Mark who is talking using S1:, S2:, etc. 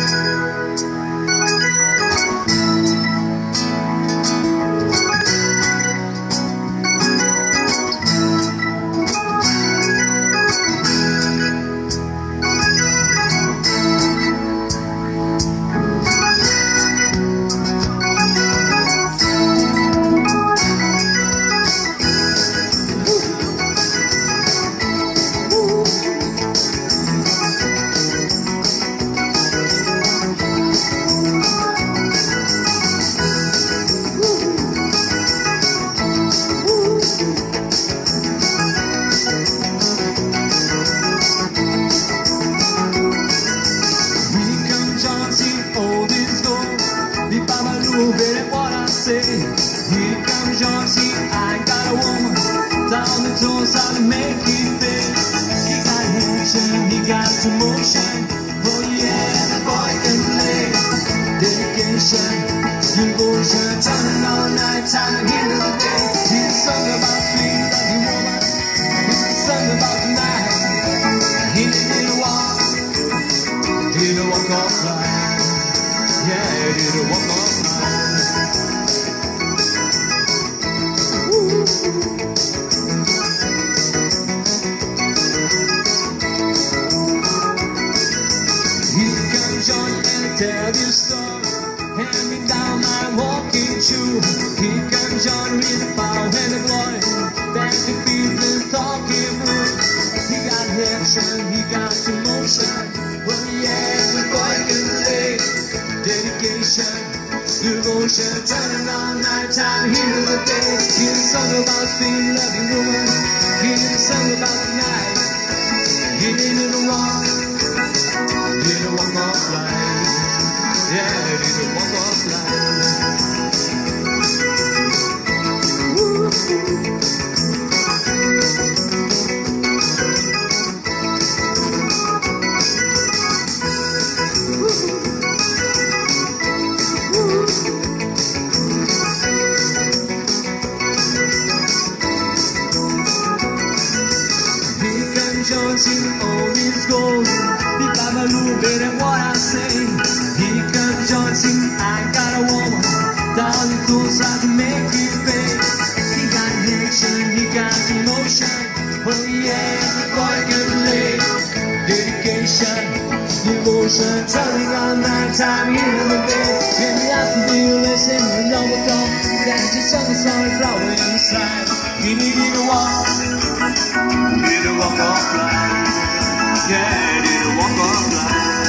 S1: Here comes John C. I got a woman down the toes how to make it big. He got action, he got emotion. Oh yeah, the boy can play. Dedication, devotion, turning all night, time to hear the day. He's a song about sweet lucky woman. He's a song about the night. He didn't walk, didn't walk off line. Yeah, he didn't walk off line. Tell your story, hand me down my walking shoe. Here comes John with the power and the glory that the people talking through. He got action, he got emotion. Oh yeah, the boy can play. Dedication, devotion, turning all night time, here the day. Here's a song about sweet loving woman. Here's a song about the night. He didn't walk, didn't walk off line. Yeah, they didn't walk off line. Here comes John singing all his gold. He got my little bit of what I say. Here comes John singing, I got a woman down the toes I can make it big. He got action, he got emotion. Oh yeah, the boy can play. Dedication, devotion, turning all night time, here in the day. In the afternoon, listen to no one talk. That's just some sorry flower inside. He didn't walk off line. Yeah, he didn't walk off line.